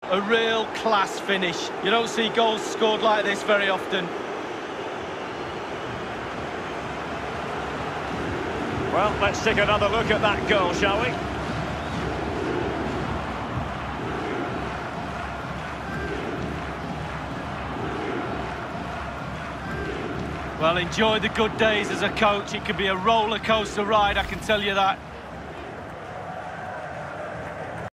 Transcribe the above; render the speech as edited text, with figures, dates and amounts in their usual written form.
A real class finish. You don't see goals scored like this very often. Well, let's take another look at that goal, shall we? Well, enjoy the good days as a coach. It can be a roller coaster ride, I can tell you that.